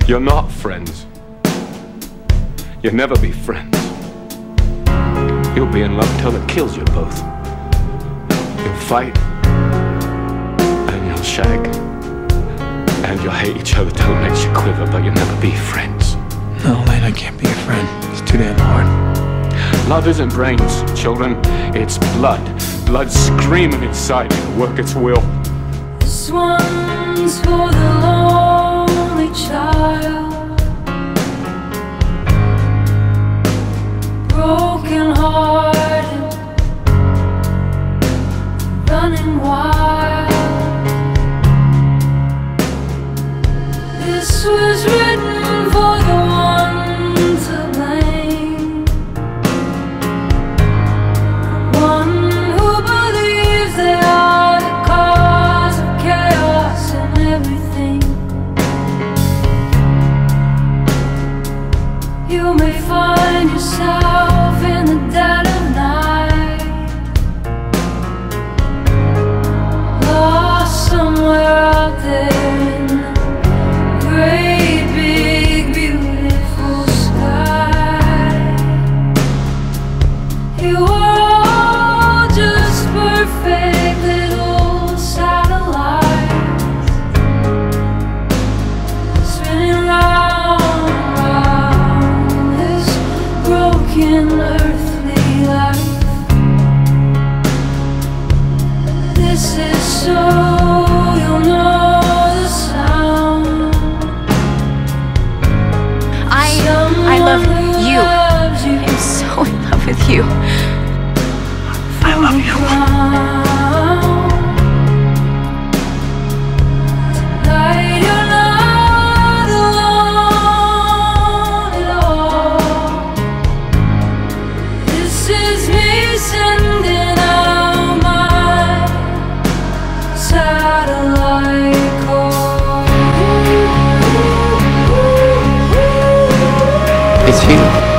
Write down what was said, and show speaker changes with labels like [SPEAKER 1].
[SPEAKER 1] You're not friends. You'll never be friends. You'll be in love till it kills you both. You'll fight, and you'll shag, and you'll hate each other till it makes you quiver, but you'll never be friends.
[SPEAKER 2] No, Elena can't be a friend. It's too damn hard.
[SPEAKER 1] Love isn't brains, children. It's blood. Blood screaming inside you to work its will.
[SPEAKER 3] This one's for the lonely child, broken hearted, running wild. This was written for the one to blame, the one who believes they are the cause of chaos and everything. You may find yourself in the dead of night, lost somewhere out there in the great big beautiful sky. You are all just perfect little satellites, spinning round and round this broken earthly life. This is so you'll know the sound.
[SPEAKER 4] I love you. I'm so in love with you. I love you.
[SPEAKER 3] Tonight you're not alone at all. This is me sending out my satellite call.
[SPEAKER 2] It's you.